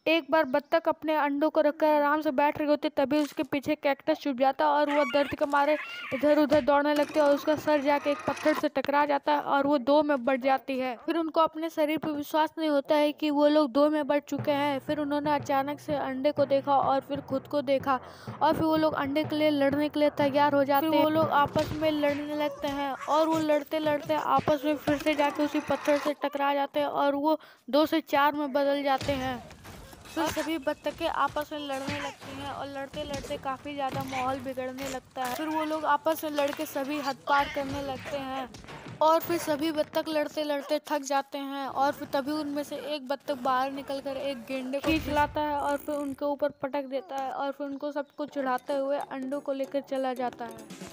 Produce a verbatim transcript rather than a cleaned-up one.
एक बार बत्तख अपने अंडों को रखकर आराम से बैठ रही होती तभी उसके पीछे कैक्टस छुप जाता है और वो दर्द के मारे इधर उधर दौड़ने लगती है और उसका सर जाके एक पत्थर से टकरा जाता है और वो दो में बढ़ जाती है। फिर उनको अपने शरीर पर विश्वास नहीं होता है कि वो लोग दो में बढ़ चुके हैं। फिर उन्होंने अचानक से अंडे को देखा और फिर खुद को देखा और फिर वो लोग अंडे के लिए लड़ने के लिए तैयार हो जाते हैं। फिर वो लोग आपस में लड़ने लगते हैं और वो लड़ते लड़ते आपस में फिर से जाके उसी पत्थर से टकरा जाते हैं और वो दो से चार में बदल जाते हैं। फिर सभी बत्तखें आपस में लड़ने लगती हैं और लड़ते लड़ते काफ़ी ज़्यादा माहौल बिगड़ने लगता है। फिर वो लोग आपस में लड़के सभी हद पार करने लगते हैं और फिर सभी बत्तख लड़ते लड़ते थक जाते हैं और फिर तभी उनमें से एक बत्तख बाहर निकलकर एक गेंडे को खींच लाता है और फिर उनके ऊपर पटक देता है और फिर उनको सबको चिढ़ाते हुए अंडों को लेकर चला जाता है।